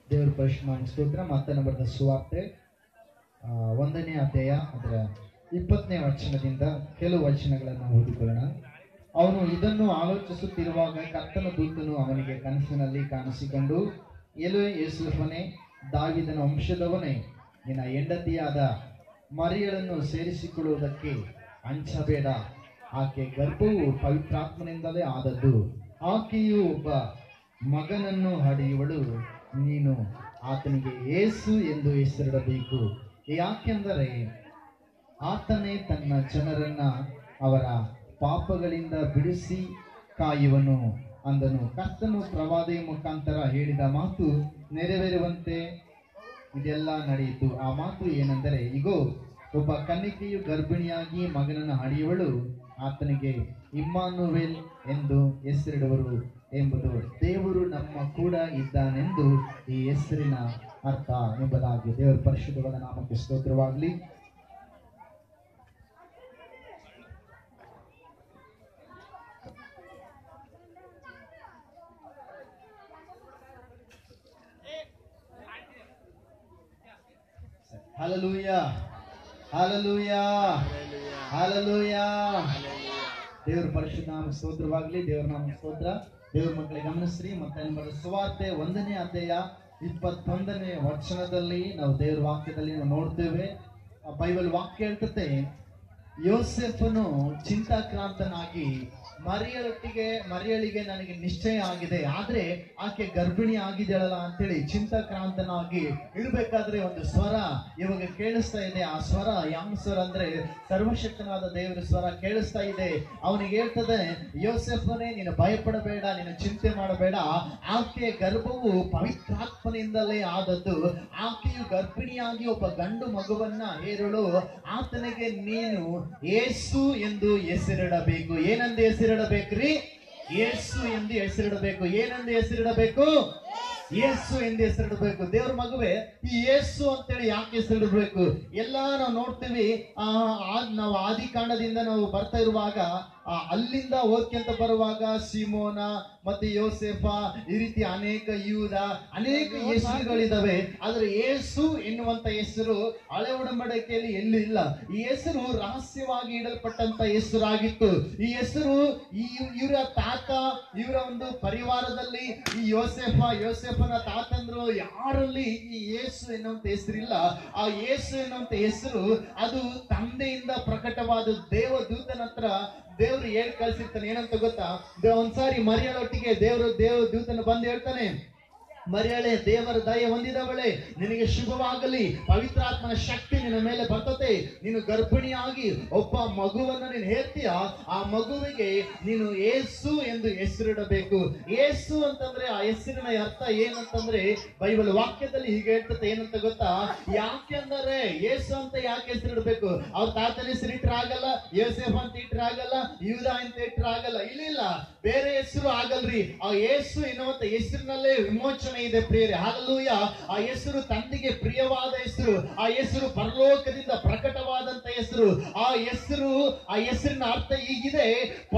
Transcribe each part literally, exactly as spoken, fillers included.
ದೇವರ ಪರಿಶುದ್ಧ ಸ್ತೋತ್ರ. ಮತ್ತನ ಬರೆದ ಸುವಾರ್ತೆ ಒಂದನೇ ಅಧ್ಯಾಯ ಅದರ ಇಪ್ಪತ್ತನೇ ವಚನದಿಂದ ಕೆಲವು ವಚನಗಳನ್ನು ಓದಿಕೊಳ್ಳೋಣ. ಅವನು ಇದನ್ನು ಆಲೋಚಿಸುತ್ತಿರುವಾಗ ಕರ್ತನ ದೂತನು ಅವನಿಗೆ ಕನಸಿನಲ್ಲಿ ಕಾಣಿಸಿಕೊಂಡು, ಎಲೋಯ್ ಯೋಸೇಫನೇ, ದಾವೀದನ ವಂಶದವನೇ, ನಿನ್ನ ಹೆಂಡತಿಯಾದ ಮರಿಯಳನ್ನು ಸೇರಿಸಿಕೊಳ್ಳುವುದಕ್ಕೆ ಅಂಚಬೇಡ. ಆಕೆ ಗರ್ಭವು ಪವಿತ್ರಾತ್ಮನಿಂದಲೇ ಆದದ್ದು. ಆಕೆಯು ಒಬ್ಬ ಮಗನನ್ನು ಹಡೆಯುವಳು. ನೀನು ಆತನಿಗೆ ಯೇಸು ಎಂದು ಹೆಸರಿಡಬೇಕು, ಯಾಕೆಂದರೆ ಆತನೇ ತನ್ನ ಜನರನ್ನ ಅವರ ಪಾಪಗಳಿಂದ ಬಿಡಿಸಿ ಕಾಯುವನು ಅಂದನು. ಕರ್ತನು ಪ್ರವಾದಿಯ ಮುಖಾಂತರ ಹೇಳಿದ ಮಾತು ನೆರವೇರುವಂತೆ ಇದೆಲ್ಲ ನಡೆಯಿತು. ಆ ಮಾತು ಏನೆಂದರೆ, ಇಗೋ, ಒಬ್ಬ ಕನ್ನಿಕೆಯು ಗರ್ಭಿಣಿಯಾಗಿ ಮಗನನ್ನು ಹಡೆಯುವಳು, ಆತನಿಗೆ ಇಮ್ಮಾನುವೇಲ್ ಎಂದು ಹೆಸರಿಡುವರು ಎಂಬುದು ದೇವರು ನಮ್ಮ ಕೂಡ ಇದ್ದಾನೆಂದು ಈ ಹೆಸರಿನ ಅರ್ಥ ಎಂಬುದಾಗಿ. ದೇವರ ಪರಿಶುದ್ಧವಾದ ನಾಮಕ್ಕೆ ಸ್ತೋತ್ರವಾಗಲಿ. Hallelujah, hallelujah, hallelujah. ದೇವರ ಪರಿಶುದ್ಧ ನಾಮ ಸ್ತೋತ್ರವಾಗಲಿ. ದೇವರ ನಾಮ ಸ್ತೋತ್ರ. ದೇವರ ಮಕ್ಕಳಿಗೆ ಗಮನಿಸ್ರಿ. ಮತ್ತೆ ಸುವಾರ್ತೆ ಒಂದನೇ ಅಧ್ಯಾಯ ಇಪ್ಪತ್ತೊಂದನೇ ವಚನದಲ್ಲಿ ನಾವು ದೇವರ ವಾಕ್ಯದಲ್ಲಿ ನಾವು ನೋಡ್ತೇವೆ. ಬೈಬಲ್ ವಾಕ್ಯ ಹೇಳ್ತತೆ, ಯೋಸೇಫನು ಚಿಂತಾಕ್ರಾಂತನಾಗಿ ಮರಿಯಳೊಟ್ಟಿಗೆ ಮರಿಯಳಿಗೆ ನನಗೆ ನಿಶ್ಚಯ ಆಗಿದೆ, ಆದ್ರೆ ಆಕೆ ಗರ್ಭಿಣಿ ಆಗಿದ್ದಾಳಲ್ಲ ಅಂತೇಳಿ ಚಿಂತಾಕ್ರಾಂತನಾಗಿ ಇಡಬೇಕಾದ್ರೆ ಒಂದು ಸ್ವರ ಇವಾಗ ಕೇಳಿಸ್ತಾ ಇದೆ. ಆ ಸ್ವರ ಯಾವ ಸ್ವರ ಅಂದ್ರೆ ಸರ್ವಶಕ್ತನಾದ ದೇವರ ಸ್ವರ ಕೇಳಿಸ್ತಾ ಇದೆ. ಅವನಿಗೆ ಹೇಳ್ತದೆ, ಯೋಸೇಫನೇ, ನೀನು ಭಯಪಡಬೇಡ, ನೀನು ಚಿಂತೆ ಮಾಡಬೇಡ, ಆಕೆಯ ಗರ್ಭವು ಪವಿತ್ರಾತ್ಮನಿಂದಲೇ ಆದದ್ದು. ಆಕೆಯು ಗರ್ಭಿಣಿಯಾಗಿ ಒಬ್ಬ ಗಂಡು ಮಗುವನ್ನ ಹೇರಳು, ಆತನಿಗೆ ನೀನು ಯೇಸು ಎಂದು ಹೆಸರಿಡಬೇಕು. ಏನಂದು ಹೆಸರಿಡಬೇಕ್ರಿ? ಯೇಸು ಎಂದು ಹೆಸರಿಡಬೇಕು. ಏನಂದು ಹೆಸರಿಡಬೇಕು? ಯೇಸು ಎಂದು ಹೆಸರಿಡಬೇಕು. ದೇವ್ರ ಮಗುವೆ, ಈ ಯೇಸು ಅಂತೇಳಿ ಯಾಕೆ ಹೆಸರಿಡಬೇಕು? ಎಲ್ಲ ನಾವು ನೋಡ್ತೀವಿ. ಆ ನಾವು ಆದಿ ಕಾಂಡದಿಂದ ನಾವು ಬರ್ತಾ ಇರುವಾಗ, ಅಲ್ಲಿಂದ ಓದ್ಕೊಂತ ಬರುವಾಗ ಸಿಮೋನ ಮತ್ತೆ ಯೋಸೇಫ, ಈ ರೀತಿ ಅನೇಕ ಯೂದ, ಅನೇಕ ಹೆಸರುಗಳಿದಾವೆ. ಆದ್ರೆ ಯೇಸು ಎನ್ನುವಂತ ಹೆಸರು ಹಳೆ ಒಡಂಬಡಿಕೆಯಲ್ಲಿ ಎಲ್ಲೂ ಇಲ್ಲ. ಈ ಹೆಸರು ರಹಸ್ಯವಾಗಿ ಇಡಲ್ಪಟ್ಟಂತ ಹೆಸರಾಗಿತ್ತು. ಈ ಹೆಸರು ಈ ಇವರ ತಾತ, ಇವರ ಒಂದು ಪರಿವಾರದಲ್ಲಿ ಈ ಯೋಸೇಫ ಯೋಸೇಫನ ತಾತಂದ್ರು ಯಾರಲ್ಲಿ ಈ ಯೇಸು ಎನ್ನುವಂತ ಹೆಸರಿಲ್ಲ. ಆ ಯೇಸು ಎನ್ನುವಂತ ಹೆಸರು ಅದು ತಂದೆಯಿಂದ ಪ್ರಕಟವಾದ ದೇವದೂತನ ಹತ್ರ ದೇವ್ರು ಹೇಳಿ ಕಳ್ಸಿರ್ತಾನೆ. ಏನಂತ ಗೊತ್ತಾ? ಒಂದ್ಸಾರಿ ಮರಿಯಳೊಟ್ಟಿಗೆ ದೇವರು ದೇವ ದೂತನ ಬಂದು ಹೇಳ್ತಾನೆ, ಮರಿಯಳೆ, ದೇವರ ದಯೆ ಹೊಂದಿದವಳೆ, ನಿನಗೆ ಶುಭವಾಗಲಿ, ಪವಿತ್ರಾತ್ಮನ ಶಕ್ತಿ ನಿನ್ನ ಮೇಲೆ ಬರ್ತತೆ, ನೀನು ಗರ್ಭಿಣಿಯಾಗಿ ಒಬ್ಬ ಮಗುವನ್ನು ನೀನು ಹೇಳ್ತೀಯ, ಆ ಮಗುವಿಗೆ ನೀನು ಯೇಸು ಎಂದು ಹೆಸರಿಡಬೇಕು. ಯೇಸು ಅಂತಂದ್ರೆ ಆ ಹೆಸರಿನ ಅರ್ಥ ಏನಂತಂದ್ರೆ ಬೈಬಲ್ ವಾಕ್ಯದಲ್ಲಿ ಹೀಗೆ ಹೇಳ್ತದೆ. ಏನಂತ ಗೊತ್ತಾ? ಯಾಕೆಂದರೆ ಯೇಸು ಅಂತ ಯಾಕೆ ಹೆಸರಿಡಬೇಕು? ಅವ್ರ ತಾತನ ಹೆಸರು ಇಟ್ರೆ ಆಗಲ್ಲ, ಯೋಸೇಫ್ ಅಂತ ಇಟ್ರೆ ಆಗಲ್ಲ, ಯೂದ ಅಂತ ಇಟ್ರೆ ಆಗಲ್ಲ, ಇಲ್ಲ ಬೇರೆ ಹೆಸರು ಆಗಲ್ರಿ. ಆ ಯೇಸು ಎನ್ನುವಂತ ಹೆಸರಿನಲ್ಲೇ ವಿಮೋಚನೆ ಇದೆ ಪ್ರಿಯರೇ. ಹಲ್ಲೆಲೂಯಾ. ಆ ಹೆಸರು ತಂದೆಗೆ ಪ್ರಿಯವಾದ ಹೆಸರು. ಆ ಹೆಸರು ಪರಲೋಕದಿಂದ ಪ್ರಕಟವಾದಂತ ಹೆಸರು. ಆ ಹೆಸರು ಆ ಹೆಸರಿನ ಅರ್ಥ ಹೀಗಿದೆ,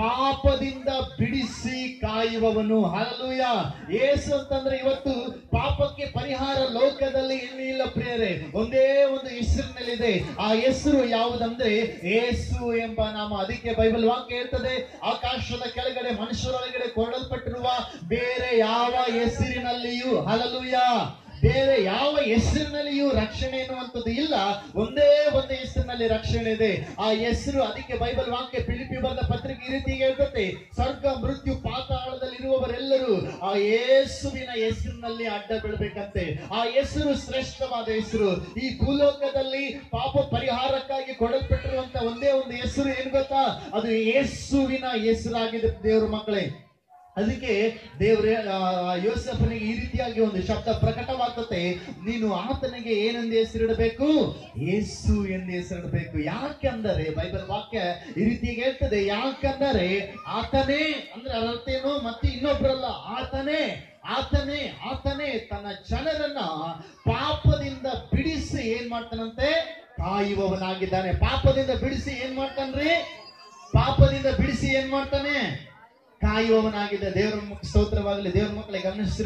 ಪಾಪದಿಂದ ಬಿಡಿಸಿ ಕಾಯುವವನು. ಹಲ್ಲೆಲೂಯಾ. ಯೇಸು ಅಂತಂದ್ರೆ ಇವತ್ತು ಪಾಪಕ್ಕೆ ಪರಿಹಾರ ಲೋಕದಲ್ಲಿ ಎಲ್ಲಿ ಇಲ್ಲ ಪ್ರಿಯರೇ, ಒಂದೇ ಒಂದು ಹೆಸರಿನಲ್ಲಿದೆ. ಆ ಹೆಸರು ಯಾವುದಂದ್ರೆ ಯೇಸು ಎಂಬ ನಾಮ. ಅದಕ್ಕೆ ಬೈಬಲ್ ವಾಕ್ಯ ಹೇಳ್ತದೆ, ಆಕಾಶದ ಕೆಳಗಡೆ ಮನುಷ್ಯರೊಳಗಡೆ ಕೊರಡಲ್ಪಟ್ಟಿರುವ ಬೇರೆ ಯಾವ ಹೆಸರಿನಲ್ಲಿಯೂ, ಹಲ್ಲೆಲೂಯಾ, ಬೇರೆ ಯಾವ ಹೆಸರಿನಲ್ಲಿಯೂ ರಕ್ಷಣೆ ಎನ್ನುವಂಥದ್ದು ಇಲ್ಲ. ಒಂದೇ ಒಂದು ಹೆಸರಿನಲ್ಲಿ ರಕ್ಷಣೆ ಇದೆ. ಆ ಹೆಸರು, ಅದಕ್ಕೆ ಬೈಬಲ್ ವಾಕ್ಯ ಫಿಲಿಪ್ಪಿ ಬರೆದ ಪತ್ರಿಕೆ ಈ ರೀತಿ ಹೇಳ್ತದೆ, ಸ್ವರ್ಗ ಮೃತ್ಯು ಪಾತಾಳದಲ್ಲಿ ಇರುವವರೆಲ್ಲರೂ ಆ ಯೇಸುವಿನ ಹೆಸರಿನಲ್ಲಿ ಅಡ್ಡ ಬೀಳ್ಬೇಕಂತೆ. ಆ ಹೆಸರು ಶ್ರೇಷ್ಠವಾದ ಹೆಸರು. ಈ ಭೂಲೋಕದಲ್ಲಿ ಪಾಪ ಪರಿಹಾರಕ್ಕಾಗಿ ಕೊಡಲ್ಪಟ್ಟಿರುವಂತ ಒಂದೇ ಒಂದು ಹೆಸರು ಏನು ಗೊತ್ತಾ? ಅದು ಯೇಸುವಿನ ಹೆಸರಾಗಿದೆ ದೇವರ ಮಕ್ಕಳೇ. ಅದಕ್ಕೆ ದೇವ್ರ ಯೋಸೇಫನಿಗೆ ಈ ರೀತಿಯಾಗಿ ಒಂದು ಶಬ್ದ ಪ್ರಕಟವಾಗ್ತದೆ, ನೀನು ಆತನಿಗೆ ಏನೆಂದು ಹೆಸರಿಡಬೇಕು? ಯೇಸು ಎಂದು ಹೆಸರಿಡಬೇಕು. ಯಾಕೆಂದರೆ ಬೈಬಲ್ ವಾಕ್ಯ ಈ ರೀತಿಯಾಗಿ ಹೇಳ್ತದೆ, ಯಾಕೆಂದರೆ ಆತನೇ ಅಂದ್ರೆ ಅರ್ಥೇನು, ಮತ್ತೆ ಇನ್ನೊಬ್ರಲ್ಲ, ಆತನೇ ಆತನೇ ಆತನೇ ತನ್ನ ಜನರನ್ನ ಪಾಪದಿಂದ ಬಿಡಿಸಿ ಏನ್ ಮಾಡ್ತಾನಂತೆ? ಕಾಯುವವನಾಗಿದ್ದಾನೆ. ಪಾಪದಿಂದ ಬಿಡಿಸಿ ಏನ್ ಮಾಡ್ತಾನ್ರಿ? ಪಾಪದಿಂದ ಬಿಡಿಸಿ ಏನ್ ಮಾಡ್ತಾನೆ? ಕಾಯುವವನಾಗಿದೆ. ದೇವರ ಸ್ತೋತ್ರವಾಗಲಿ. ದೇವರ ಮಕ್ಕಳಿಗೆ ಗಮನಿಸ್ರಿ,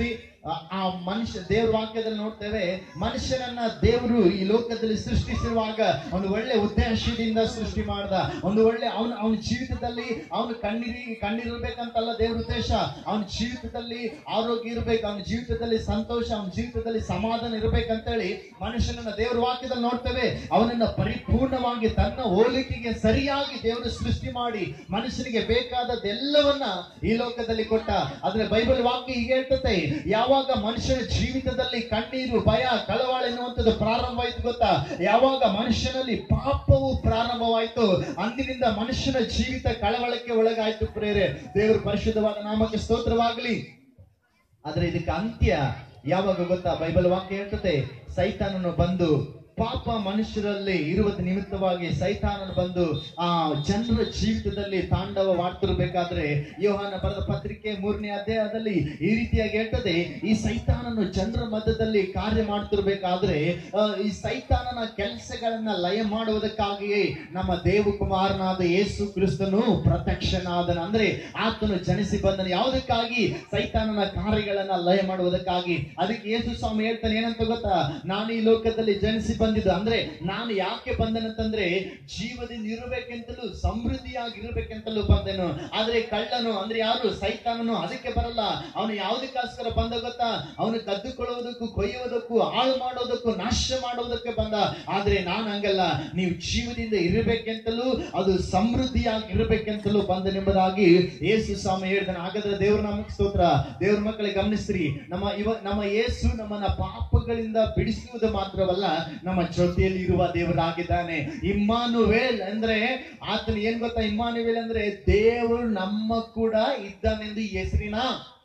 ಆ ಮನುಷ್ಯ ದೇವ್ರ ವಾಕ್ಯದಲ್ಲಿ ನೋಡ್ತೇವೆ, ಮನುಷ್ಯನನ್ನ ದೇವರು ಈ ಲೋಕದಲ್ಲಿ ಸೃಷ್ಟಿಸಿರುವಾಗ ಒಂದು ಒಳ್ಳೆ ಉದ್ದೇಶದಿಂದ ಸೃಷ್ಟಿ ಮಾಡ್ದ. ಒಂದು ಒಳ್ಳೆ ಅವನ ಅವನ ಜೀವಿತದಲ್ಲಿ ಅವನು ಕಣ್ಣೀರಿ ಕಣ್ಣೀರಿರ್ಬೇಕಂತಲ್ಲ ದೇವ್ರ ಉದ್ದೇಶ. ಅವನ ಜೀವಿತದಲ್ಲಿ ಆರೋಗ್ಯ ಇರ್ಬೇಕು, ಅವನ ಜೀವಿತದಲ್ಲಿ ಸಂತೋಷ, ಅವನ ಜೀವಿತದಲ್ಲಿ ಸಮಾಧಾನ ಇರ್ಬೇಕಂತೇಳಿ ಮನುಷ್ಯನನ್ನ ದೇವ್ರ ವಾಕ್ಯದಲ್ಲಿ ನೋಡ್ತೇವೆ. ಅವನನ್ನ ಪರಿಪೂರ್ಣವಾಗಿ ತನ್ನ ಹೋಲಿಕೆಗೆ ಸರಿಯಾಗಿ ದೇವರು ಸೃಷ್ಟಿ ಮಾಡಿ ಮನುಷ್ಯನಿಗೆ ಬೇಕಾದದ್ದೆಲ್ಲವನ್ನ ಈ ಲೋಕದಲ್ಲಿ ಕೊಟ್ಟ. ಆದ್ರೆ ಬೈಬಲ್ ವಾಕ್ಯ ಹೀಗೆ ಹೇಳ್ತದೆ, ಯಾವಾಗ ಮನುಷ್ಯನ ಜೀವಿತದಲ್ಲಿ ಕಣ್ಣೀರು, ಭಯ, ಕಳವಳ ಎನ್ನುವಂಥದ್ದು ಪ್ರಾರಂಭವಾಯಿತು ಗೊತ್ತಾ? ಯಾವಾಗ ಮನುಷ್ಯನಲ್ಲಿ ಪಾಪವು ಪ್ರಾರಂಭವಾಯಿತು ಅಂದಿನಿಂದ ಮನುಷ್ಯನ ಜೀವಿತ ಕಳವಳಕ್ಕೆ ಒಳಗಾಯ್ತು. ಪ್ರೇರೆ, ದೇವರು ಪರಿಶುದ್ಧವಾದ ನಾಮಕ್ಕೆ ಸ್ತೋತ್ರವಾಗಲಿ. ಆದ್ರೆ ಇದಕ್ಕೆ ಅಂತ್ಯ ಯಾವಾಗ ಗೊತ್ತಾ? ಬೈಬಲ್ ವಾಕ್ಯ ಹೇಳ್ತದೆ, ಸೈತಾನನು ಬಂದು ಪಾಪ ಮನುಷ್ಯರಲ್ಲಿ ಇರುವುದ ನಿಮಿತ್ತವಾಗಿ ಸೈತಾನನು ಬಂದು ಆ ಜನರ ಜೀವಿತದಲ್ಲಿ ತಾಂಡವವಾಡ್ತಿರ್ಬೇಕಾದ್ರೆ ಯೋಹಾನ ಬರೆದ ಪತ್ರಿಕೆ ಮೂರನೇ ಅಧ್ಯಾಯದಲ್ಲಿ ಈ ರೀತಿಯಾಗಿ ಹೇಳ್ತದೆ, ಈ ಸೈತಾನನು ಜನರ ಮಧ್ಯದಲ್ಲಿ ಕಾರ್ಯ ಮಾಡ್ತಿರ್ಬೇಕಾದ್ರೆ ಈ ಸೈತಾನನ ಕೆಲಸಗಳನ್ನ ಲಯ ಮಾಡುವುದಕ್ಕಾಗಿಯೇ ನಮ್ಮ ದೇವಕುಮಾರನಾದ ಯೇಸು ಕ್ರಿಸ್ತನು ಪ್ರತ್ಯಕ್ಷನಾದನ. ಅಂದ್ರೆ ಆತನು ಜನಿಸಿ ಬಂದನು. ಯಾವುದಕ್ಕಾಗಿ? ಸೈತಾನನ ಕಾರ್ಯಗಳನ್ನ ಲಯ ಮಾಡುವುದಕ್ಕಾಗಿ. ಅದಕ್ಕೆ ಯೇಸು ಸ್ವಾಮಿ ಹೇಳ್ತಾನೆ ಏನಂತ ಗೊತ್ತಾ? ನಾನು ಈ ಲೋಕದಲ್ಲಿ ಜನಿಸಿ ಬಂದಿದ್ದು ಅಂದ್ರೆ ನಾನು ಯಾಕೆ ಬಂದನಂತಂದ್ರೆ ಜೀವದಿಂದ ಇರಬೇಕೆಂತಲೂ ಸಮೃದ್ಧಿಯಾಗಿ ಇರಬೇಕೆಂತಲೂ ಬಂದೆನು. ಆದ್ರೆ ಕಳ್ಳನು ಅಂದ್ರೆ ಯಾರು? ಸೈತಾನನು ಅದಕ್ಕೆ ಬರಲ್ಲ. ಅವನು ಯಾವುದಕ್ಕೋಸ್ಕರ ಬಂದ ಗೊತ್ತಾ? ಅವನು ಕದ್ದುಕೊಳ್ಳುವುದಕ್ಕೂ, ಕೊಯ್ಯುವುದಕ್ಕೂ, ಹಾಳು ಮಾಡೋದಕ್ಕೂ, ನಾಶ ಮಾಡುವುದಕ್ಕೆ ಬಂದ. ಆದ್ರೆ ನಾನು ಹಂಗಲ್ಲ, ನೀವು ಜೀವದಿಂದ ಇರಬೇಕೆಂತಲೂ ಅದು ಸಮೃದ್ಧಿಯಾಗಿ ಇರಬೇಕೆಂತಲೂ ಬಂದನೆಂಬುದಾಗಿ ಯೇಸು ಸ್ವಾಮಿ ಹೇಳ್ತಾನೆ. ಹಾಗಾದ್ರೆ ದೇವ್ರ ನಾಮಕ್ಕೆ ಸ್ತೋತ್ರ. ದೇವ್ರ ಮಕ್ಕಳಿಗೆ ಗಮನಿಸ್ರಿ, ನಮ್ಮ ಇವ ನಮ್ಮ ಯೇಸು ನಮ್ಮನ್ನ ಪಾಪಗಳಿಂದ ಬಿಡಿಸುವುದು ಮಾತ್ರವಲ್ಲ, ನಮ್ಮ ಜೊತೆಯಲ್ಲಿ ಇರುವ ದೇವರಾಗಿದ್ದಾನೆ. ಇಮ್ಮಾನುವೇಲ್ ಅಂದ್ರೆ ಆತನ ಏನ್ ಗೊತ್ತಾ? ಇಮ್ಮಾನುವೇಲ್ ಅಂದ್ರೆ ದೇವರು ನಮ್ಮ ಕೂಡ ಇದ್ದಾನೆಂದು ಈ ಹೆಸರಿನ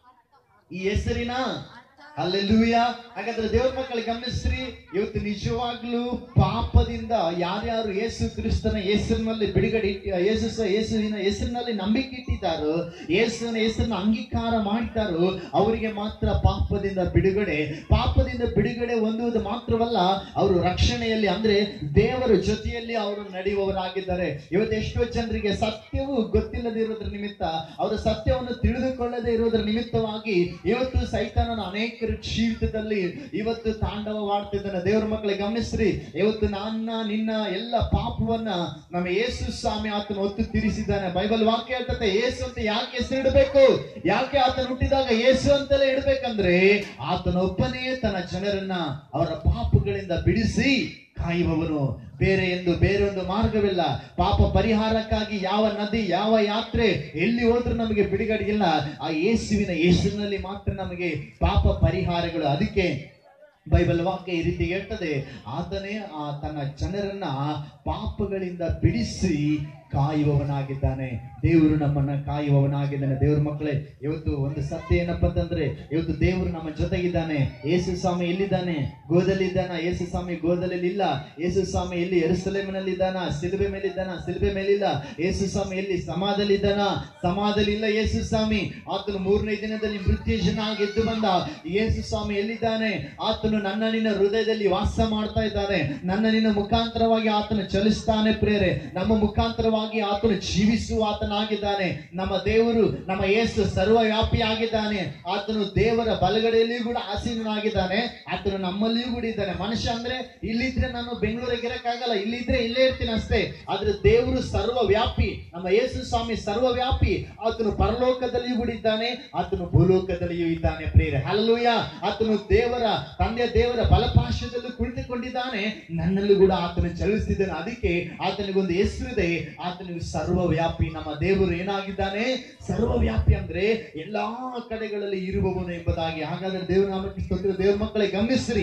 ಈ ಹೆಸರಿನ ಹಲ್ಲೆಲೂಯಾ. ಹಾಗಾದ್ರೆ ದೇವ್ರ ಮಕ್ಕಳಿಗೆ ಗಮನಿಸ್ರಿ, ಇವತ್ತು ನಿಜವಾಗ್ಲೂ ಪಾಪದಿಂದ ಯಾರ್ಯಾರು ಯೇಸು ಕ್ರಿಸ್ತನ ಹೆಸರಿನಲ್ಲಿ ಬಿಡುಗಡೆ ಯೇಸು ಯೇಸುವಿನ ಹೆಸರಿನಲ್ಲಿ ನಂಬಿಕೆ ಇಟ್ಟಿದ್ದಾರೋ, ಯೇಸುವಿನ ಹೆಸರನ್ನ ಅಂಗೀಕಾರ ಮಾಡಿದ್ದಾರೋ ಅವರಿಗೆ ಮಾತ್ರ ಪಾಪದಿಂದ ಬಿಡುಗಡೆ. ಪಾಪದಿಂದ ಬಿಡುಗಡೆ ಹೊಂದುವುದು ಮಾತ್ರವಲ್ಲ, ಅವರು ರಕ್ಷಣೆಯಲ್ಲಿ ಅಂದ್ರೆ ದೇವರ ಜೊತೆಯಲ್ಲಿ ಅವರು ನಡೆಯುವವರಾಗಿದ್ದಾರೆ. ಇವತ್ತು ಎಷ್ಟೋ ಜನರಿಗೆ ಸತ್ಯವು ಗೊತ್ತಿಲ್ಲದಿರೋದ್ರ ನಿಮಿತ್ತ, ಅವರು ಸತ್ಯವನ್ನು ತಿಳಿದುಕೊಳ್ಳದೆ ಇರೋದ್ರ ನಿಮಿತ್ತವಾಗಿ ಇವತ್ತು ಸೈತಾನನ ಅನೇಕ ಜೀವಿತದಲ್ಲಿ ಇವತ್ತು ತಾಂಡವವಾಡ್ತಿದ್ದಾನೆ. ದೇವರ ಮಕ್ಕಳಿಗೆ ಗಮನಿಸ್ರಿ, ಇವತ್ತು ನನ್ನ ನಿನ್ನ ಎಲ್ಲ ಪಾಪವನ್ನ ನಮ್ಮ ಯೇಸು ಸ್ವಾಮಿ ಆತನ ಹೊತ್ತು ತೀರಿಸಿದ್ದಾನೆ. ಬೈಬಲ್ ವಾಕ್ಯ ಹೇಳ್ತದೆ, ಯೇಸು ಅಂತ ಯಾಕೆ ಹೆಸರು ಇಡಬೇಕು? ಯಾಕೆ ಆತನ ಹುಟ್ಟಿದಾಗ ಯೇಸು ಅಂತಲೇ ಇಡಬೇಕಂದ್ರೆ ಆತನೊಬ್ಬನೇ ತನ್ನ ಜನರನ್ನ ಅವರ ಪಾಪಗಳಿಂದ ಬಿಡಿಸಿ ಕಾಯುವವನು. ಬೇರೆ ಎಂದು ಬೇರೆ ಒಂದು ಮಾರ್ಗವಿಲ್ಲ. ಪಾಪ ಪರಿಹಾರಕ್ಕಾಗಿ ಯಾವ ನದಿ, ಯಾವ ಯಾತ್ರೆ, ಎಲ್ಲಿ ಹೋದ್ರೂ ನಮಗೆ ಬಿಡುಗಡೆ ಇಲ್ಲ. ಆ ಯೇಸುವಿನ ಹೆಸರಿನಲ್ಲಿ ಮಾತ್ರ ನಮಗೆ ಪಾಪ ಪರಿಹಾರಗಳು. ಅದಕ್ಕೆ ಬೈಬಲ್ ವಾಕ್ಯ ಈ ರೀತಿ ಹೇಳ್ತದೆ, ಆತನೇ ಆ ತನ್ನ ಜನರನ್ನ ಪಾಪಗಳಿಂದ ಬಿಡಿಸಿ ಕಾಯುವವನಾಗಿದ್ದಾನೆ. ದೇವರು ನಮ್ಮನ್ನ ಕಾಯುವವನಾಗಿದ್ದಾನೆ. ದೇವ್ರ ಮಕ್ಕಳೇ, ಇವತ್ತು ಒಂದು ಸತ್ಯ ಏನಪ್ಪ ಅಂತಂದ್ರೆ, ಇವತ್ತು ದೇವರು ನಮ್ಮ ಜೊತೆಗಿದ್ದಾನೆ. ಯೇಸು ಸ್ವಾಮಿ ಎಲ್ಲಿದ್ದಾನೆ? ಗೋದಲಿದ್ದಾನ? ಯೇಸು ಸ್ವಾಮಿ ಗೋದಲಲ್ಲಿ ಇಲ್ಲ. ಯೇಸು ಸ್ವಾಮಿ ಎಲ್ಲಿ? ಯೆರೂಸಲೇಮಿನಲ್ಲಿ ಇದ್ದಾನ? ಸಿಲುಬೆ ಮೇಲಿದ್ದಾನ? ಸಿಲುಬೆ ಮೇಲಿಲ್ಲ. ಯೇಸು ಸ್ವಾಮಿ ಎಲ್ಲಿ? ಸಮಾಧದಲ್ಲಿ ಇದ್ದಾನ? ಸಮಾಧದಲ್ಲಿ ಇಲ್ಲ. ಯೇಸು ಸ್ವಾಮಿ ಆತನು ಮೂರನೇ ದಿನದಲ್ಲಿ ಮೃತ್ಯುಂಜಯನಾಗಿ ಎದ್ದು ಬಂದ. ಯೇಸು ಸ್ವಾಮಿ ಎಲ್ಲಿದ್ದಾನೆ? ಆತನು ನನ್ನ ನಿನ್ನ ಹೃದಯದಲ್ಲಿ ವಾಸ ಮಾಡ್ತಾ ಇದ್ದಾನೆ. ನನ್ನ ನಿನ್ನ ಮುಖಾಂತರವಾಗಿ ಆತನು ಚಲಿಸ್ತಾನೆ. ಪ್ರೇರೆ, ನಮ್ಮ ಮುಖಾಂತರವಾಗಿ ಆತನು ಜೀವಿಸುವ ಆತನಾಗಿದ್ದಾನೆ. ನಮ್ಮ ದೇವರು, ನಮ್ಮ ಯೇಸು ಸರ್ವವ್ಯಾಪಿ ಆಗಿದ್ದಾನೆ. ಆತನು ದೇವರ ಬಲಗಡೆಯಲ್ಲಿಯೂ ಕೂಡ ಆಸೀನನಾಗಿದ್ದಾನೆ. ಆತನು ನಮ್ಮಲ್ಲಿಯೂ ಕೂಡ ಇದ್ದಾನೆ. ಮನುಷ್ಯ ಅಂದ್ರೆ ಇಲ್ಲಿದ್ರೆ ನಾನು ಬೆಂಗಳೂರಿಗೆ ಇರಕ್ಕಾಗಲ್ಲ, ಇಲ್ಲಿದ್ರೆ ಇಲ್ಲೇ ಇರ್ತೀನಿ ಅಷ್ಟೇ. ಆದ್ರೆ ದೇವರು ಸರ್ವವ್ಯಾಪಿ. ನಮ್ಮ ಯೇಸು ಸ್ವಾಮಿ ಸರ್ವವ್ಯಾಪಿ. ಆತನು ಪರಲೋಕದಲ್ಲಿಯೂ ಕೂಡ ಇದ್ದಾನೆ, ಆತನು ಭೂಲೋಕದಲ್ಲಿಯೂ ಇದ್ದಾನೆ. ಪ್ರೇರೆ, ಹಲ್ಲೆಲೂಯಾ. ಆತನು ದೇವರ ತಂದೆ ದೇವರ ಬಲಪಾರ್ಶ್ವದಲ್ಲೂ ಕುಳಿತುಕೊಂಡಿದ್ದಾನೆ. ನನ್ನಲ್ಲೂ ಕೂಡ ಆತನು ಚಲಿಸ್ತಿದ್ದಾನೆ. ಅದಕ್ಕೆ ಆತನಿಗೊಂದು ಹೆಸರಿದೆ, ಆತನಿಗೆ ಸರ್ವವ್ಯಾಪಿ. ನಮ್ಮ ದೇವರು ಏನಾಗಿದ್ದಾನೆ? ಸರ್ವವ್ಯಾಪಿ ಅಂದ್ರೆ ಎಲ್ಲಾ ಕಡೆಗಳಲ್ಲಿ ಇರುವವನು ಎಂಬುದಾಗಿ. ಹಾಗಾದ್ರೆ ದೇವರ ನಾಮಕ್ಕೆ ಸ್ತೋತ್ರ. ದೇವರ ಮಕ್ಕಳೇ ಗಮನಿಸ್ರಿ,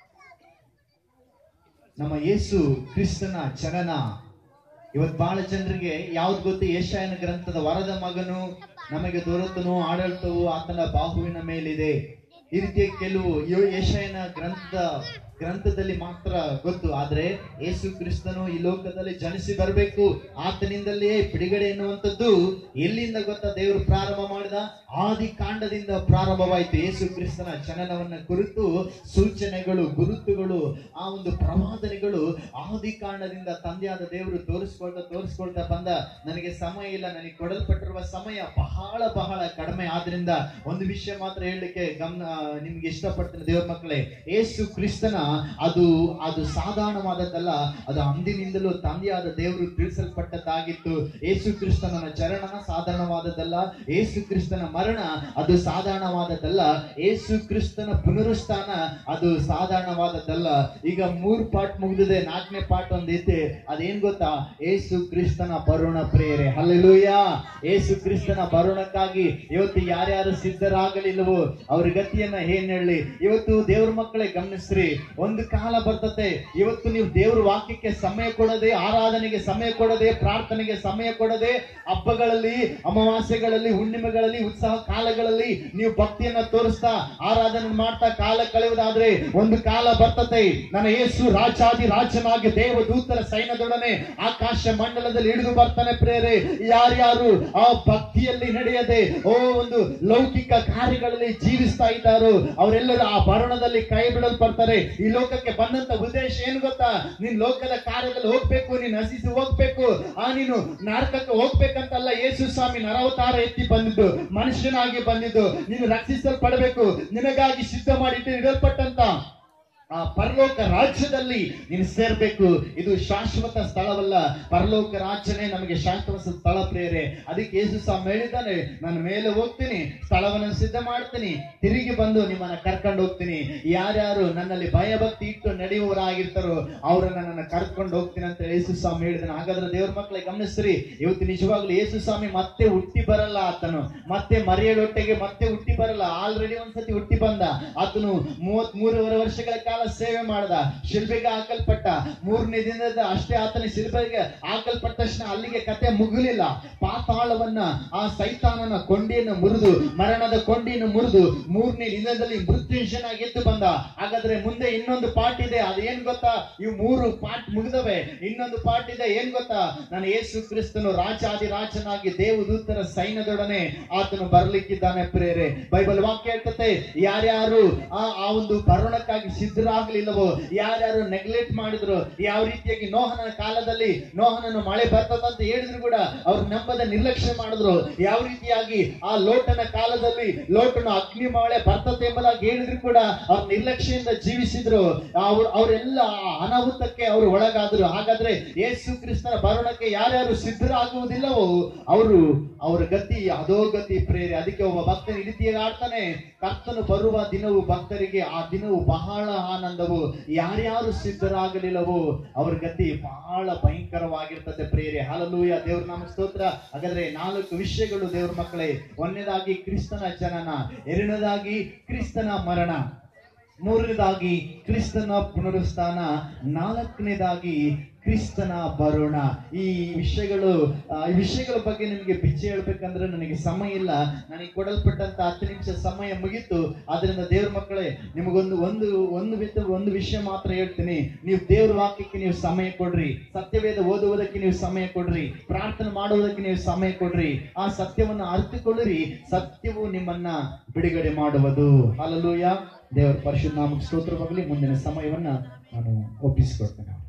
ನಮ್ಮ ಯೇಸು ಕ್ರಿಸ್ತನ ಜನನ ಇವತ್ತು ಬಹಳ ಜನರಿಗೆ ಯಾವ್ದು ಗೊತ್ತು? ಯೆಶಾಯನ ಗ್ರಂಥದ ವರದ ಮಗನು ನಮಗೆ ದೊರೆತನು, ಆಡಳಿತವು ಆತನ ಬಾಹುವಿನ ಮೇಲಿದೆ. ಈ ರೀತಿಯ ಕೆಲವು ಯೆಶಾಯನ ಗ್ರಂಥದ ಗ್ರಂಥದಲ್ಲಿ ಮಾತ್ರ ಗೊತ್ತು. ಆದ್ರೆ ಯೇಸು ಕ್ರಿಸ್ತನು ಈ ಲೋಕದಲ್ಲಿ ಜನಿಸಿ ಬರಬೇಕು, ಆತನಿಂದಲೇ ಬಿಡುಗಡೆ ಎನ್ನುವಂಥದ್ದು ಎಲ್ಲಿಂದ ಗೊತ್ತಾ ದೇವರು ಪ್ರಾರಂಭ ಮಾಡಿದ? ಆದಿ ಕಾಂಡದಿಂದ ಪ್ರಾರಂಭವಾಯಿತು. ಯೇಸು ಕ್ರಿಸ್ತನ ಜನನವನ್ನ ಕುರಿತು ಸೂಚನೆಗಳು, ಗುರುತುಗಳು, ಆ ಒಂದು ಪ್ರವಾದನೆಗಳು ಆದಿ ಕಾಂಡದಿಂದ ತಂದೆಯಾದ ದೇವರು ತೋರಿಸ್ಕೊಳ್ತಾ ತೋರಿಸ್ಕೊಳ್ತಾ ಬಂದ. ನನಗೆ ಸಮಯ ಇಲ್ಲ, ನನಗೆ ಕೊಡಲ್ಪಟ್ಟಿರುವ ಸಮಯ ಬಹಳ ಬಹಳ ಕಡಿಮೆ. ಆದ್ರಿಂದ ಒಂದು ವಿಷಯ ಮಾತ್ರ ಹೇಳಲಿಕ್ಕೆ ಗಮನ ನಿಮ್ಗೆ ಇಷ್ಟಪಡ್ತೇನೆ ದೇವ್ರ ಮಕ್ಕಳೇ. ಯೇಸು ಕ್ರಿಸ್ತನ ಅದು ಅದು ಸಾಧಾರಣವಾದದ್ದಲ್ಲ, ಅದು ಅಂದಿನಿಂದಲೂ ತಂದೆಯಾದ ದೇವರು ತಿಳಿಸಲ್ಪಟ್ಟದ್ದಾಗಿತ್ತು. ಯೇಸು ಕ್ರಿಸ್ತನ ಚರಣ ಸಾಧಾರಣವಾದದ್ದಲ್ಲ, ಯೇಸು ಕ್ರಿಸ್ತನ ಮರಣ ಅದು ಸಾಧಾರಣವಾದದ್ದಲ್ಲ, ಯೇಸು ಕ್ರಿಸ್ತನ ಪುನರುತ್ಥಾನ ಅದು ಸಾಧಾರಣವಾದದ್ದಲ್ಲ. ಈಗ ಮೂರ್ ಪಾಠ ಮುಗಿದಿದೆ, ನಾಲ್ಕನೇ ಪಾಠ ಒಂದೈತೆ. ಅದೇನ್ ಗೊತ್ತಾ? ಯೇಸು ಕ್ರಿಸ್ತನ ಬರೋಣ ಪ್ರೇರೆ. ಹಲ್ಲೆಲೂಯಾ. ಯೇಸು ಕ್ರಿಸ್ತನ ಬರೋಣಕ್ಕಾಗಿ ಇವತ್ತು ಯಾರ್ಯಾರು ಸಿದ್ಧರಾಗಲಿಲ್ಲವೋ ಅವ್ರ ಗತಿಯನ್ನ ಏನ್ ಹೇಳಿ. ಇವತ್ತು ದೇವ್ರ ಮಕ್ಕಳೇ ಗಮನಿಸ್ರಿ, ಒಂದು ಕಾಲ ಬರ್ತತೆ, ಇವತ್ತು ನೀವು ದೇವ್ರ ವಾಕ್ಯಕ್ಕೆ ಸಮಯ ಕೊಡದೆ, ಆರಾಧನೆಗೆ ಸಮಯ ಕೊಡದೆ, ಪ್ರಾರ್ಥನೆಗೆ ಸಮಯ ಕೊಡದೆ, ಹಬ್ಬಗಳಲ್ಲಿ, ಅಮಾವಾಸ್ಯೆಗಳಲ್ಲಿ, ಹುಣ್ಣಿಮೆಗಳಲ್ಲಿ, ಉತ್ಸವ ಕಾಲಗಳಲ್ಲಿ ನೀವು ಭಕ್ತಿಯನ್ನ ತೋರಿಸ್ತಾ ಆರಾಧನೆ ಮಾಡ್ತಾ ಕಾಲ ಕಳೆಯುವುದಾದ್ರೆ ಒಂದು ಕಾಲ ಬರ್ತತೆ, ನನ್ನ ಯೇಸು ರಾಜಾದಿ ರಾಜನಾಗಿ ದೇವದೂತರ ಸೈನ್ಯದೊಡನೆ ಆಕಾಶ ಮಂಡಲದಲ್ಲಿ ಇಳಿದು ಬರ್ತಾನೆ ಪ್ರೇರೆ. ಯಾರ್ಯಾರು ಆ ಭಕ್ತಿಯಲ್ಲಿ ನಡೆಯದೆ ಓ ಒಂದು ಲೌಕಿಕ ಕಾರ್ಯಗಳಲ್ಲಿ ಜೀವಿಸ್ತಾ ಇದ್ದಾರೋ ಅವರೆಲ್ಲರೂ ಆ ಬರಣದಲ್ಲಿ ಕೈ ಬಿಡಲ್ಪಡ್ತಾರೆ. ಈ ಲೋಕಕ್ಕೆ ಬಂದಂತ ಉದ್ದೇಶ ಏನು ಗೊತ್ತಾ? ನೀನ್ ಲೋಕದ ಕಾರ್ಯದಲ್ಲಿ ಹೋಗ್ಬೇಕು, ನೀನ್ ಹಸಿಸಿ ಹೋಗ್ಬೇಕು, ಆ ನೀನು ನರಕಕ್ಕೆ ಹೋಗ್ಬೇಕಂತಲ್ಲ. ಯೇಸು ಸ್ವಾಮಿ ನರವತಾರ ಎತ್ತಿ ಬಂದಿದ್ದು, ಮನುಷ್ಯನಾಗಿ ಬಂದಿದ್ದು, ನೀನು ರಕ್ಷಿಸಲ್ಪಡಬೇಕು, ನಿನಗಾಗಿ ಸಿದ್ಧ ಮಾಡಿಟ್ಟು ಇಡಲ್ಪಟ್ಟಂತ ಆ ಪರಲೋಕ ರಾಜ್ಯದಲ್ಲಿ ನೀನು ಸೇರ್ಬೇಕು. ಇದು ಶಾಶ್ವತ ಸ್ಥಳವಲ್ಲ, ಪರಲೋಕ ರಾಜ್ಯನೇ ನಮಗೆ ಶಾಶ್ವತ ಸ್ಥಳ ಪ್ರೇರೆ. ಅದಕ್ಕೆ ಯೇಸು ಸ್ವಾಮಿ ಹೇಳಿದ್ದಾನೆ, ನಾನು ಮೇಲೆ ಹೋಗ್ತೀನಿ, ಸ್ಥಳವನ್ನು ಸಿದ್ಧ ಮಾಡ್ತೀನಿ, ತಿರುಗಿ ಬಂದು ನಿಮ್ಮನ್ನ ಕರ್ಕೊಂಡು ಹೋಗ್ತೀನಿ. ಯಾರ್ಯಾರು ನನ್ನಲ್ಲಿ ಭಯಭಕ್ತಿ ಇಟ್ಟು ನಡೆಯುವವರಾಗಿರ್ತಾರೋ ಅವರನ್ನ ನನ್ನ ಕರ್ಕೊಂಡು ಹೋಗ್ತೀನಿ ಅಂತ ಯೇಸು ಸ್ವಾಮಿ ಹೇಳಿದಾನೆ. ಹಾಗಾದ್ರೆ ದೇವ್ರ ಮಕ್ಕಳೇ ಗಮನಿಸ್ರಿ, ಇವತ್ತು ನಿಜವಾಗ್ಲೂ ಯೇಸು ಸ್ವಾಮಿ ಮತ್ತೆ ಹುಟ್ಟಿ ಬರಲ್ಲ. ಆತನು ಮತ್ತೆ ಮರಿಯಳೊಟ್ಟೆಗೆ ಮತ್ತೆ ಹುಟ್ಟಿ ಬರಲ್ಲ. ಆಲ್ರೆಡಿ ಒಂದ್ಸತಿ ಹುಟ್ಟಿ ಬಂದ. ಆತನು ಮೂವತ್ ಮೂರುವರೆ ವರ್ಷಗಳ ಕಾಲ ಸೇವೆ ಮಾಡದ, ಶಿಲ್ಬೆಗೆ ಹಾಕಲ್ಪಟ್ಟ. ಮೂರನೇ ದಿನದ ಅಷ್ಟೇ ಆತನ ಶಿಲ್ಬೆಗೆ ಹಾಕಲ್ಪಟ್ಟ ತಕ್ಷಣ ಅಲ್ಲಿಗೆ ಕತೆ ಮುಗಿಲಿಲ್ಲ. ಪಾತಾಳವನ್ನ, ಆ ಸೈತಾನನ ಕೊಂಡಿಯನ್ನು ಮುರಿದು, ಮರಣದ ಕೊಂಡಿಯನ್ನು ಮುರಿದು ಮೂರನೇ ದಿನದಲ್ಲಿ ಮೃತ್ಯುಂಜಯನಾಗಿ ಎದ್ದು ಬಂದ. ಹಾಗಾದ್ರೆ ಮುಂದೆ ಇನ್ನೊಂದು ಪಾಠ ಇದೆ. ಅದೇನ್ ಗೊತ್ತಾ? ಇವು ಮೂರು ಪಾಠ ಮುಗಿದವೆ, ಇನ್ನೊಂದು ಪಾಠ ಇದೆ. ಏನ್ ಗೊತ್ತಾ? ನಾನು ಯೇಸು ಕ್ರಿಸ್ತನು ರಾಜಾದಿ ರಾಜನಾಗಿ ದೇವದೂತರ ಸೈನ್ಯದೊಡನೆ ಆತನು ಬರ್ಲಿಕ್ಕಿದ್ದಾನೆ ಪ್ರೇರೆ. ಬೈಬಲ್ ವಾಕ್ಯ ಹೇಳ್ತತೆ, ಯಾರ್ಯಾರು ಆ ಆ ಒಂದು ಬರೋಣಕ್ಕಾಗಿ ಸಿದ್ಧರಾಗ್ಲಿಲ್ಲವೋ, ಯಾರ್ಯಾರು ನೆಗ್ಲೆಕ್ಟ್ ಮಾಡಿದ್ರು, ಯಾವ ರೀತಿಯಾಗಿ ನೋಹನ ಕಾಲದಲ್ಲಿ ನೋಹನನ್ನು ಮಳೆ ಬರ್ತದಂತ ಹೇಳಿದ್ರು ಕೂಡ ಅವ್ರು ನಂಬದ ನಿರ್ಲಕ್ಷ್ಯ ಮಾಡಿದ್ರು, ಯಾವ ರೀತಿಯಾಗಿ ಆ ಲೋಟನ ಕಾಲದಲ್ಲಿ ಲೋಟನ ಅಗ್ನಿ ಮಳೆ ಬರ್ತದೆ ಎಂಬುದಾಗಿ ಹೇಳಿದ್ರು ಕೂಡ ಅವ್ರ ನಿರ್ಲಕ್ಷ್ಯದಿಂದ ಜೀವಿಸಿದ್ರು. ಅವ್ರು ಅವರೆಲ್ಲ ಅನಾಹುತಕ್ಕೆ ಅವರು ಒಳಗಾದ್ರು. ಹಾಗಾದ್ರೆ ಯೇಸು ಕ್ರಿಸ್ತನ ಬರೋಣಕ್ಕೆ ಯಾರ್ಯಾರು ಸಿದ್ಧರಾಗುವುದಿಲ್ಲವೋ ಅವರು ಅವರ ಗತಿ ಅದೋ ಗತಿ ಪ್ರೇರೆ. ಅದಕ್ಕೆ ಒಬ್ಬ ಭಕ್ತನ ಈ ರೀತಿಯಾಗಿ ಆಡ್ತಾನೆ, ಕರ್ತನು ಬರುವ ದಿನವು ಭಕ್ತರಿಗೆ ಆ ದಿನವು ಬಹಳ ಆನಂದವು, ಯಾರ್ಯಾರು ಸಿದ್ಧರಾಗಲಿಲ್ಲವೋ ಅವ್ರ ಗತಿ ಬಹಳ ಭಯಂಕರವಾಗಿರ್ತದೆ ಪ್ರೇರೆ. ಹಲ್ಲೆಲೂಯಾ, ದೇವ್ರ ನಾಮ ಸ್ತೋತ್ರ. ಹಾಗಾದ್ರೆ ನಾಲ್ಕು ವಿಷಯಗಳು ದೇವ್ರ ಮಕ್ಕಳೇ. ಒಂದನೇದಾಗಿ ಕ್ರಿಸ್ತನ ಜನನ, ಎರಡನೇದಾಗಿ ಕ್ರಿಸ್ತನ ಮರಣ, ಮೂರನೇದಾಗಿ ಕ್ರಿಸ್ತನ ಪುನರುತ್ಥಾನ, ನಾಲ್ಕನೇದಾಗಿ ಕ್ರಿಸ್ತನ ಬರೋಣ. ಈ ವಿಷಯಗಳು ಈ ವಿಷಯಗಳ ಬಗ್ಗೆ ನಿಮಗೆ ಬಿಚ್ಚಿ ಹೇಳ್ಬೇಕಂದ್ರೆ ನನಗೆ ಸಮಯ ಇಲ್ಲ. ನನಗೆ ಕೊಡಲ್ಪಟ್ಟಂತ ಹತ್ತು ನಿಮಿಷ ಸಮಯ ಮುಗಿತು. ಆದ್ರಿಂದ ದೇವ್ರ ಮಕ್ಕಳೇ, ನಿಮಗೊಂದು ಒಂದು ಒಂದು ವಿತ್ತ ಒಂದು ವಿಷಯ ಮಾತ್ರ ಹೇಳ್ತೀನಿ. ನೀವು ದೇವ್ರ ವಾಕ್ಯಕ್ಕೆ ನೀವು ಸಮಯ ಕೊಡ್ರಿ, ಸತ್ಯವೇದ ಓದುವುದಕ್ಕೆ ನೀವು ಸಮಯ ಕೊಡ್ರಿ, ಪ್ರಾರ್ಥನೆ ಮಾಡುವುದಕ್ಕೆ ನೀವು ಸಮಯ ಕೊಡ್ರಿ, ಆ ಸತ್ಯವನ್ನು ಅರ್ಥಕೊಳ್ಳಿರಿ. ಸತ್ಯವು ನಿಮ್ಮನ್ನ ಬಿಡುಗಡೆ ಮಾಡುವುದು. ಹಲ್ಲೆಲೂಯಾ. ದೇವರ ಪರಿಶುದ್ಧ ನಾಮಕ್ಕೆ ಸ್ತೋತ್ರವಾಗಲಿ. ಮುಂದಿನ ಸಮಯವನ್ನ ನಾನು ಒಪ್ಪಿಸಿಕೊಡ್ತೇನೆ.